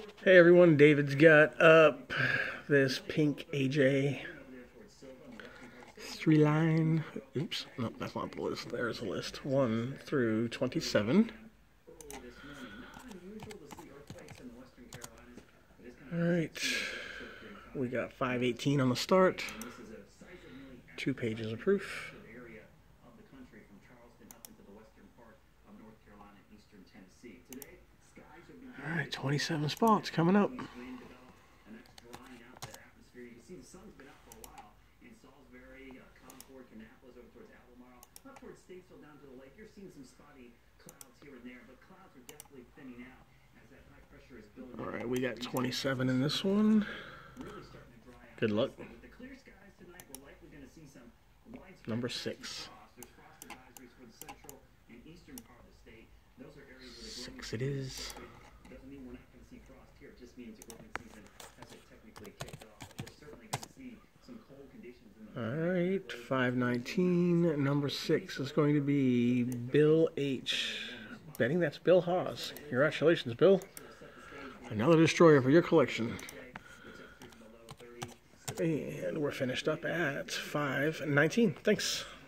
Hey everyone, David's got up this pink AJ 3-line. Oops, no, that's not the list. There's the list. 1 through 27. Alright, we got 518 on the start. 2 pages of proof. Alright, 27 spots coming up. Alright, we got 27 in this one. Good luck. Number 6. 6 it is. Alright, 519. Number 6 is going to be Bill H. Betting that's Bill Haas. Congratulations, Bill. Another destroyer for your collection. And we're finished up at 519. Thanks.